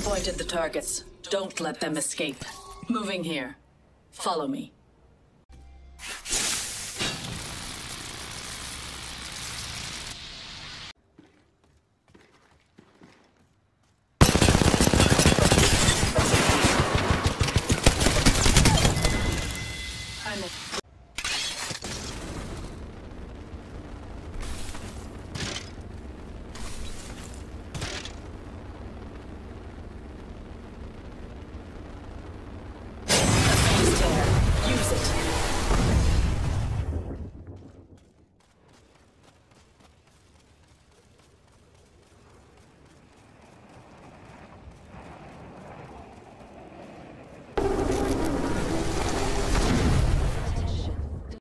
Pinpointed the targets. Don't let them escape. Moving here. Follow me.